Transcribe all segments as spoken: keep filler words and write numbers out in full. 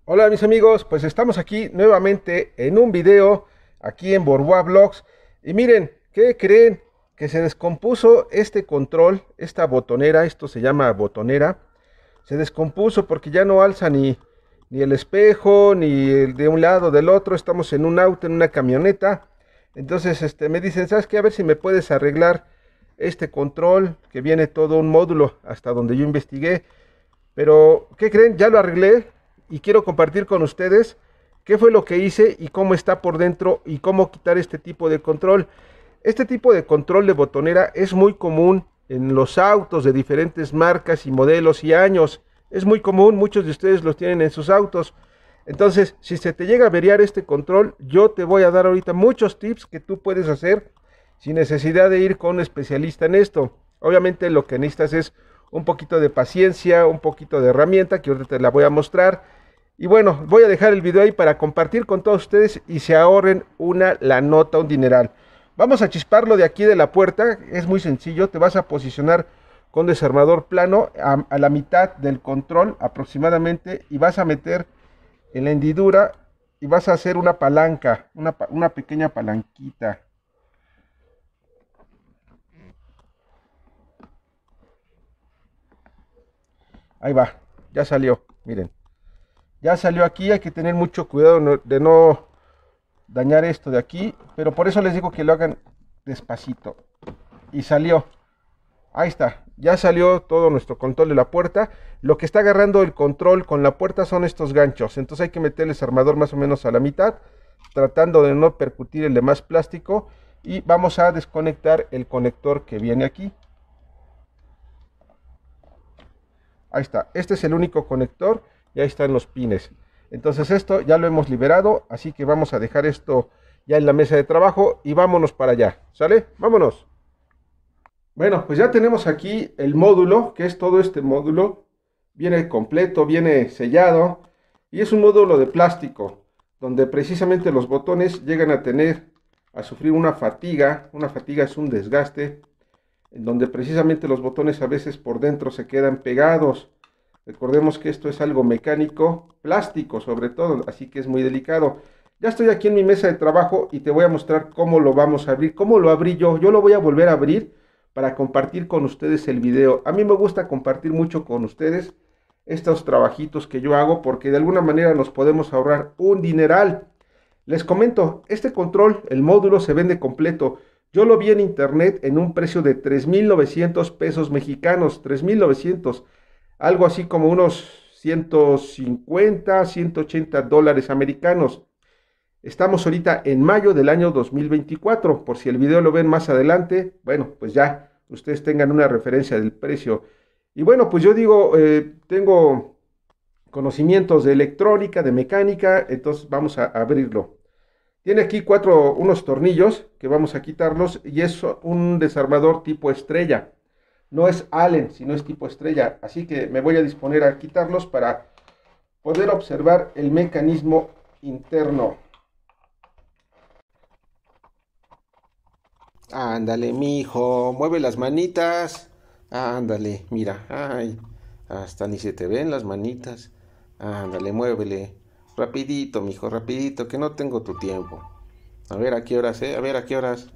Hola mis amigos, pues estamos aquí nuevamente en un video aquí en Borboa Vlogs y miren, ¿qué creen? Que se descompuso este control, esta botonera, esto se llama botonera, se descompuso porque ya no alza ni, ni el espejo, ni el de un lado del otro, estamos en un auto, en una camioneta, entonces este, me dicen, ¿sabes qué? A ver si me puedes arreglar este control, que viene todo un módulo hasta donde yo investigué, pero, ¿qué creen? Ya lo arreglé y quiero compartir con ustedes qué fue lo que hice y cómo está por dentro y cómo quitar este tipo de control. Este tipo de control de botonera es muy común en los autos de diferentes marcas y modelos y años. Es muy común, muchos de ustedes los tienen en sus autos. Entonces, si se te llega a averiar este control, yo te voy a dar ahorita muchos tips que tú puedes hacer sin necesidad de ir con un especialista en esto. Obviamente lo que necesitas es un poquito de paciencia, un poquito de herramienta que ahorita te la voy a mostrar. Y bueno, voy a dejar el video ahí para compartir con todos ustedes y se ahorren una la nota, un dineral. Vamos a chisparlo de aquí de la puerta, es muy sencillo, te vas a posicionar con desarmador plano a, a la mitad del control aproximadamente y vas a meter en la hendidura y vas a hacer una palanca, una, una pequeña palanquita. Ahí va, ya salió, miren. Ya salió aquí, hay que tener mucho cuidado de no dañar esto de aquí, pero por eso les digo que lo hagan despacito. Y salió, ahí está, ya salió todo nuestro control de la puerta. Lo que está agarrando el control con la puerta son estos ganchos, entonces hay que meterles armador más o menos a la mitad, tratando de no percutir el demás plástico. Y vamos a desconectar el conector que viene aquí. Ahí está, este es el único conector y ahí están los pines. Entonces esto ya lo hemos liberado, así que vamos a dejar esto ya en la mesa de trabajo y vámonos para allá, ¿sale? Vámonos. Bueno, pues ya tenemos aquí el módulo, que es todo este módulo. Viene completo, viene sellado y es un módulo de plástico, donde precisamente los botones llegan a tener, a sufrir una fatiga. Una fatiga es un desgaste en donde precisamente los botones a veces por dentro se quedan pegados. Recordemos que esto es algo mecánico, plástico sobre todo, así que es muy delicado. Ya estoy aquí en mi mesa de trabajo y te voy a mostrar cómo lo vamos a abrir, cómo lo abrí yo. Yo lo voy a volver a abrir para compartir con ustedes el video. A mí me gusta compartir mucho con ustedes estos trabajitos que yo hago porque de alguna manera nos podemos ahorrar un dineral. Les comento, este control, el módulo se vende completo. Yo lo vi en internet en un precio de tres mil novecientos pesos mexicanos, tres mil novecientos, algo así como unos ciento cincuenta, ciento ochenta dólares americanos. Estamos ahorita en mayo del año dos mil veinticuatro, por si el video lo ven más adelante, bueno, pues ya ustedes tengan una referencia del precio. Y bueno, pues yo digo, eh, tengo conocimientos de electrónica, de mecánica, entonces vamos a abrirlo. Tiene aquí cuatro, unos tornillos que vamos a quitarlos y es un desarmador tipo estrella. No es Allen, sino es tipo estrella. Así que me voy a disponer a quitarlos para poder observar el mecanismo interno. Ándale, mijo, mueve las manitas. Ándale, mira, ay, hasta ni se te ven las manitas. Ándale, muévele. Rapidito, mijo, rapidito, que no tengo tu tiempo. A ver a qué horas, eh, a ver a qué horas.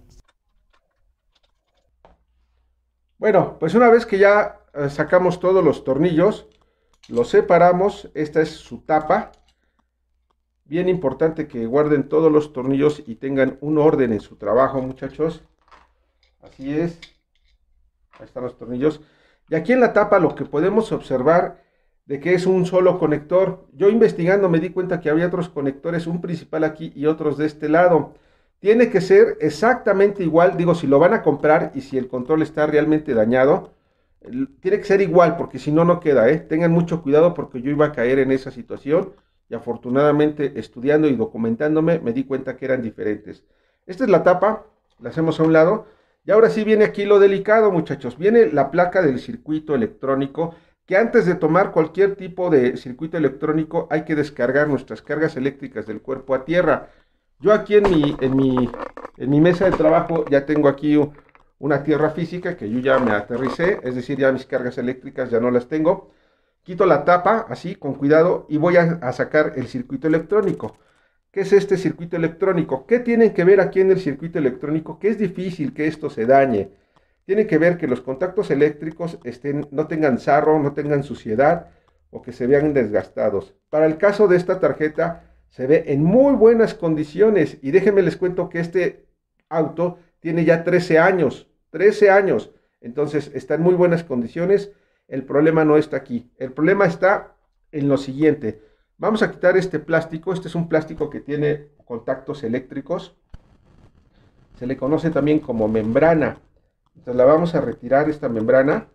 Bueno, pues una vez que ya eh, sacamos todos los tornillos, los separamos. Esta es su tapa. Bien importante que guarden todos los tornillos y tengan un orden en su trabajo, muchachos. Así es. Ahí están los tornillos. Y aquí en la tapa lo que podemos observar de que es un solo conector. Yo investigando me di cuenta que había otros conectores, un principal aquí y otros de este lado. Tiene que ser exactamente igual, digo, si lo van a comprar y si el control está realmente dañado, tiene que ser igual porque si no, no queda, ¿eh? Tengan mucho cuidado porque yo iba a caer en esa situación y afortunadamente estudiando y documentándome me di cuenta que eran diferentes. Esta es la tapa, la hacemos a un lado y ahora sí viene aquí lo delicado, muchachos. Viene la placa del circuito electrónico, que antes de tomar cualquier tipo de circuito electrónico hay que descargar nuestras cargas eléctricas del cuerpo a tierra. Yo aquí en mi, en mi, en mi mesa de trabajo ya tengo aquí una tierra física que yo ya me aterricé, es decir, ya mis cargas eléctricas ya no las tengo. quito la tapa así con cuidado y voy a, a sacar el circuito electrónico. ¿Qué es este circuito electrónico? ¿Qué tienen que ver aquí en el circuito electrónico? Que es difícil que esto se dañe. Tiene que ver que los contactos eléctricos estén, no tengan sarro, no tengan suciedad o que se vean desgastados. Para el caso de esta tarjeta se ve en muy buenas condiciones y déjenme les cuento que este auto tiene ya trece años, trece años, entonces está en muy buenas condiciones. El problema no está aquí, el problema está en lo siguiente. Vamos a quitar este plástico. Este es un plástico que tiene contactos eléctricos, se le conoce también como membrana. Entonces la vamos a retirar, esta membrana.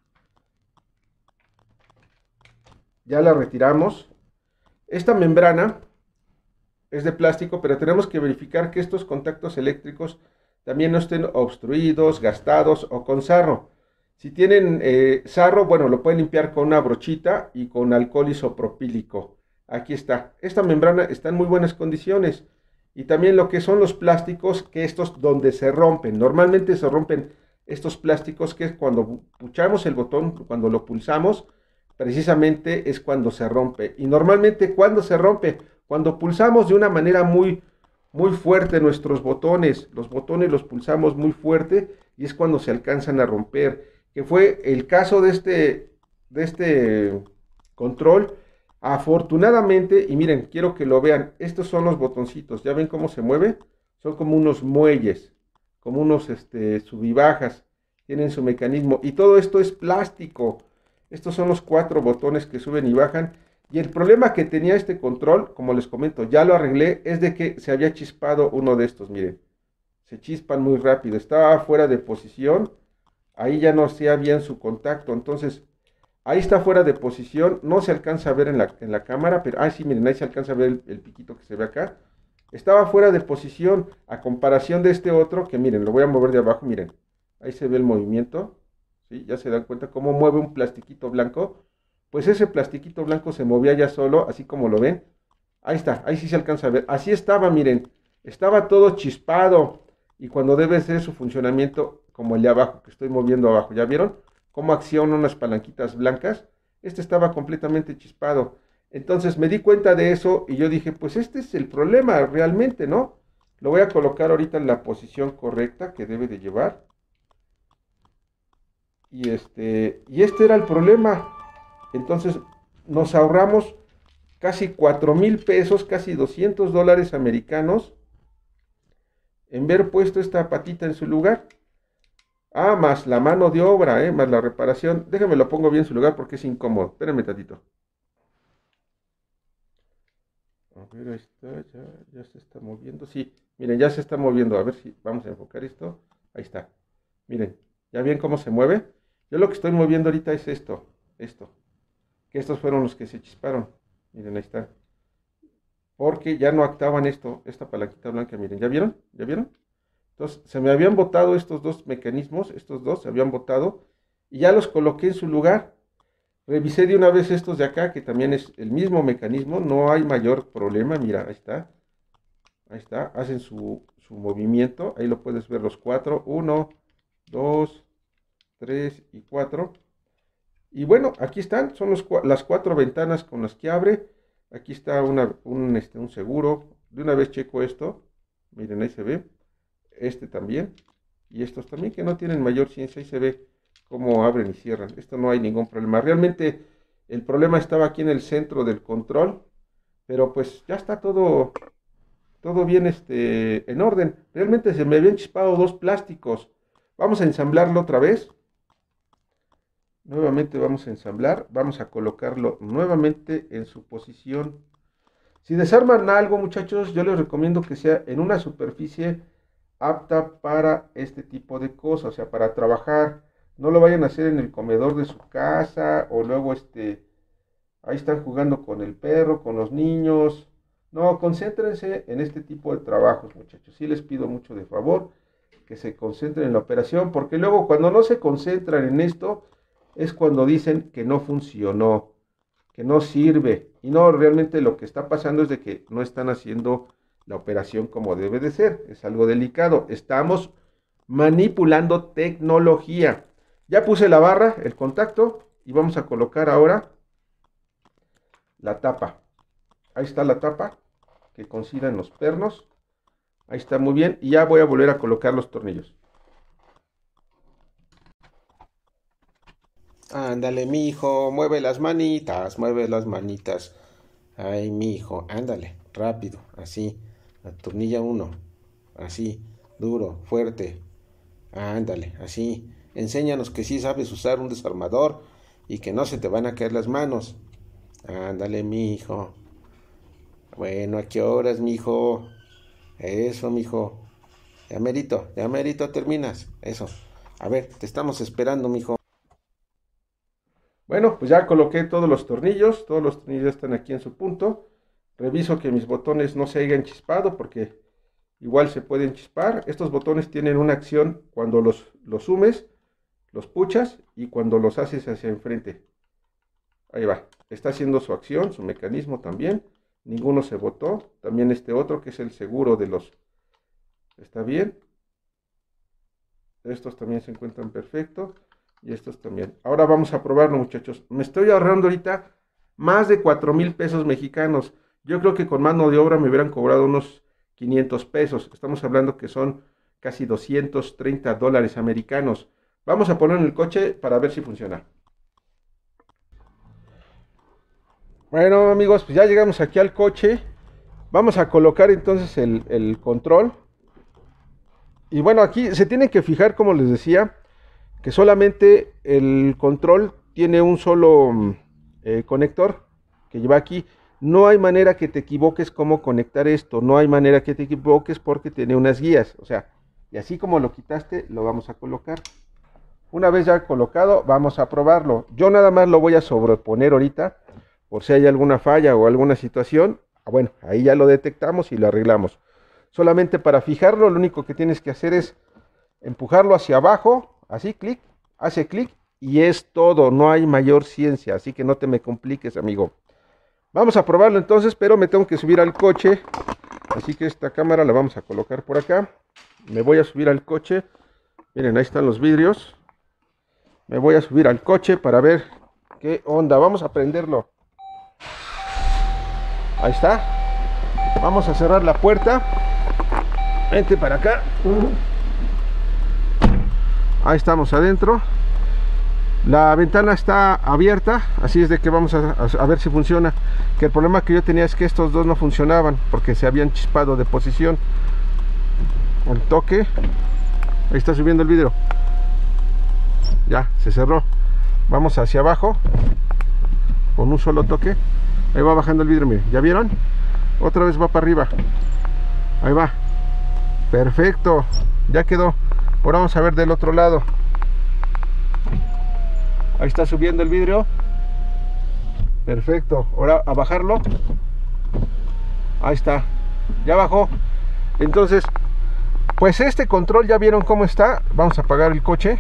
Ya la retiramos. Esta membrana es de plástico, pero tenemos que verificar que estos contactos eléctricos también no estén obstruidos, gastados o con sarro. Si tienen eh, sarro, bueno, lo pueden limpiar con una brochita y con alcohol isopropílico. Aquí está. Esta membrana está en muy buenas condiciones. Y también lo que son los plásticos, que estos donde se rompen. Normalmente se rompen estos plásticos, que es cuando puchamos el botón, cuando lo pulsamos, precisamente es cuando se rompe. Y normalmente cuando se rompe, cuando pulsamos de una manera muy, muy fuerte nuestros botones, los botones los pulsamos muy fuerte y es cuando se alcanzan a romper. Que fue el caso de este, de este control. Afortunadamente, y miren, quiero que lo vean, estos son los botoncitos, ¿ya ven cómo se mueve? Son como unos muelles, como unos este, sub y bajas, tienen su mecanismo, y todo esto es plástico. Estos son los cuatro botones que suben y bajan, y el problema que tenía este control, como les comento, ya lo arreglé, es de que se había chispado uno de estos, miren, se chispan muy rápido, estaba fuera de posición, ahí ya no hacía bien su contacto, entonces ahí está fuera de posición, no se alcanza a ver en la, en la cámara, pero, ah, sí, miren, ahí se alcanza a ver el, el piquito que se ve acá. Estaba fuera de posición a comparación de este otro, que miren, lo voy a mover de abajo, miren. Ahí se ve el movimiento, ¿sí? Ya se dan cuenta cómo mueve un plastiquito blanco. Pues ese plastiquito blanco se movía ya solo, así como lo ven. Ahí está, ahí sí se alcanza a ver. Así estaba, miren, estaba todo chispado. Y cuando debe ser su funcionamiento, como el de abajo, que estoy moviendo abajo, ¿ya vieron? Cómo acciona unas palanquitas blancas. Este estaba completamente chispado. Entonces me di cuenta de eso y yo dije, pues este es el problema realmente, ¿no? Lo voy a colocar ahorita en la posición correcta que debe de llevar. Y este, y este era el problema. Entonces nos ahorramos casi cuatro mil pesos, casi doscientos dólares americanos, en ver puesto esta patita en su lugar. Ah, más la mano de obra, eh, más la reparación. Déjame lo pongo bien en su lugar porque es incómodo. Espérenme tantito. A ver, ahí está, ya, ya se está moviendo. Sí, miren, ya se está moviendo. A ver si vamos a enfocar esto. Ahí está. Miren, ¿ya ven cómo se mueve? Yo lo que estoy moviendo ahorita es esto, esto. Que estos fueron los que se chisparon. Miren, ahí está. Porque ya no actaban esto, esta palanquita blanca, miren, ¿ya vieron? ¿Ya vieron? Entonces, se me habían botado estos dos mecanismos, estos dos se habían botado, y ya los coloqué en su lugar. Revisé de una vez estos de acá, que también es el mismo mecanismo, no hay mayor problema, mira, ahí está. Ahí está, hacen su, su movimiento, ahí lo puedes ver los cuatro, uno, dos, tres y cuatro. Y bueno, aquí están, son los, las cuatro ventanas con las que abre. Aquí está una, un, este, un seguro, de una vez checo esto, miren, ahí se ve. Este también, y estos también que no tienen mayor ciencia, ahí se ve cómo abren y cierran. Esto no hay ningún problema. Realmente el problema estaba aquí en el centro del control, pero pues ya está todo, todo bien este, en orden. Realmente se me habían chispado dos plásticos. Vamos a ensamblarlo otra vez. Nuevamente vamos a ensamblar, vamos a colocarlo nuevamente en su posición. Si desarman algo, muchachos, yo les recomiendo que sea en una superficie apta para este tipo de cosas, o sea, para trabajar. No lo vayan a hacer en el comedor de su casa o luego este, ahí están jugando con el perro, con los niños. No, concéntrense en este tipo de trabajos, muchachos. Sí les pido mucho de favor que se concentren en la operación, porque luego cuando no se concentran en esto es cuando dicen que no funcionó, que no sirve. Y no, realmente lo que está pasando es de que no están haciendo la operación como debe de ser. Es algo delicado. Estamos manipulando tecnología. Ya puse la barra, el contacto, y vamos a colocar ahora la tapa. Ahí está la tapa que coincidan los pernos. Ahí está muy bien. Y ya voy a volver a colocar los tornillos. Ándale, mi hijo, mueve las manitas, mueve las manitas. Ay, mi hijo, ándale, rápido, así. Atornilla uno, así, duro, fuerte. Ándale, así. Enséñanos que sí sabes usar un desarmador y que no se te van a caer las manos. Ándale, mi hijo. Bueno, ¿a qué horas, mi hijo? Eso, mi hijo. Ya merito, ya merito terminas. Eso. A ver, te estamos esperando, mi hijo. Bueno, pues ya coloqué todos los tornillos, todos los tornillos están aquí en su punto. Reviso que mis botones no se hayan chispado porque igual se pueden chispar. Estos botones tienen una acción cuando los, los sumes, los puchas y cuando los haces hacia enfrente. Ahí va, está haciendo su acción, su mecanismo también. Ninguno se botó. También este otro que es el seguro de los... Está bien. Estos también se encuentran perfectos. Y estos también. Ahora vamos a probarlo, muchachos. Me estoy ahorrando ahorita más de cuatro mil pesos mexicanos. Yo creo que con mano de obra me hubieran cobrado unos quinientos pesos. Estamos hablando que son casi doscientos treinta dólares americanos. Vamos a poner en el coche para ver si funciona. Bueno, amigos, pues ya llegamos aquí al coche. Vamos a colocar entonces el, el control. Y bueno, aquí se tienen que fijar, como les decía, que solamente el control tiene un solo eh, conector que lleva aquí. No hay manera que te equivoques cómo conectar esto, no hay manera que te equivoques porque tiene unas guías, o sea, y así como lo quitaste, lo vamos a colocar. Una vez ya colocado, vamos a probarlo. Yo nada más lo voy a sobreponer ahorita, por si hay alguna falla o alguna situación. Bueno, ahí ya lo detectamos y lo arreglamos. Solamente para fijarlo, lo único que tienes que hacer es empujarlo hacia abajo, así, clic, hace clic y es todo, no hay mayor ciencia, así que no te me compliques, amigo. Vamos a probarlo entonces, pero me tengo que subir al coche, así que esta cámara la vamos a colocar por acá. Me voy a subir al coche, miren, ahí están los vidrios. Me voy a subir al coche para ver qué onda, vamos a prenderlo. Ahí está, vamos a cerrar la puerta, vente para acá. Ahí estamos adentro. La ventana está abierta, así es de que vamos a, a, a ver si funciona. Que el problema que yo tenía es que estos dos no funcionaban porque se habían chispado de posición. El toque. Ahí está subiendo el vidrio. Ya, se cerró. Vamos hacia abajo con un solo toque. Ahí va bajando el vidrio, miren. ¿Ya vieron? Otra vez va para arriba. Ahí va. Perfecto. Ya quedó. Ahora vamos a ver del otro lado. Ahí está subiendo el vidrio. Perfecto. Ahora a bajarlo. Ahí está. Ya bajó. Entonces, pues este control ya vieron cómo está. Vamos a apagar el coche.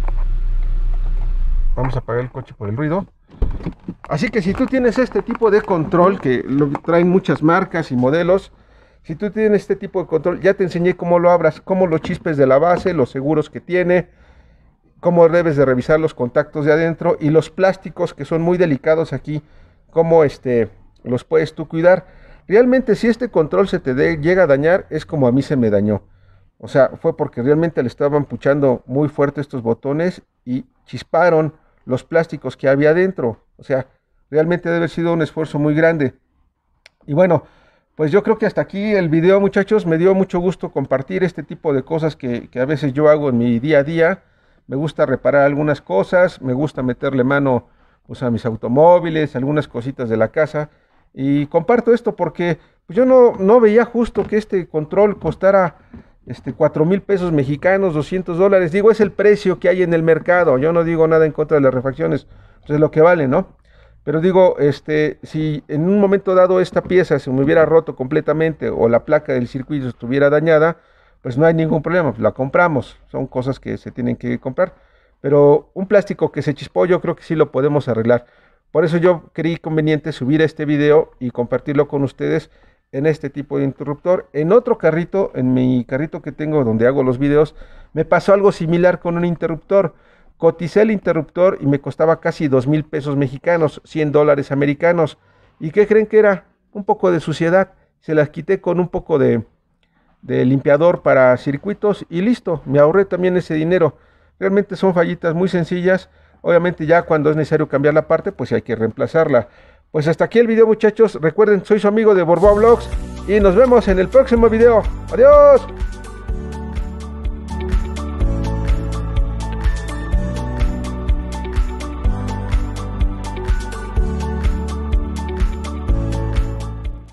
Vamos a apagar el coche por el ruido. Así que si tú tienes este tipo de control, que lo traen muchas marcas y modelos, si tú tienes este tipo de control, ya te enseñé cómo lo abras, cómo lo chispes de la base, los seguros que tiene, cómo debes de revisar los contactos de adentro y los plásticos que son muy delicados aquí, cómo este, los puedes tú cuidar. Realmente si este control se te de, llega a dañar, es como a mí se me dañó. O sea, fue porque realmente le estaban puchando muy fuerte estos botones y chisparon los plásticos que había adentro. O sea, realmente debe haber sido un esfuerzo muy grande. Y bueno, pues yo creo que hasta aquí el video, muchachos. Me dio mucho gusto compartir este tipo de cosas que, que a veces yo hago en mi día a día. Me gusta reparar algunas cosas, me gusta meterle mano pues, a mis automóviles, algunas cositas de la casa. Y comparto esto porque pues, yo no, no veía justo que este control costara este, cuatro mil pesos mexicanos, doscientos dólares. Digo, es el precio que hay en el mercado. Yo no digo nada en contra de las refacciones, pues es lo que vale, ¿no? Pero digo, este, si en un momento dado esta pieza se me hubiera roto completamente o la placa del circuito estuviera dañada, pues no hay ningún problema, la compramos, son cosas que se tienen que comprar. Pero un plástico que se chispó yo creo que sí lo podemos arreglar. Por eso yo creí conveniente subir este video y compartirlo con ustedes en este tipo de interruptor. En otro carrito, en mi carrito que tengo donde hago los videos, me pasó algo similar con un interruptor. Coticé el interruptor y me costaba casi dos mil pesos mexicanos, cien dólares americanos. ¿Y qué creen que era? Un poco de suciedad. Se las quité con un poco de, de limpiador para circuitos y listo, me ahorré también ese dinero. Realmente son fallitas muy sencillas. Obviamente ya cuando es necesario cambiar la parte, pues hay que reemplazarla. Pues hasta aquí el video, muchachos. Recuerden, soy su amigo de Borboa Vlogs y nos vemos en el próximo video. Adiós.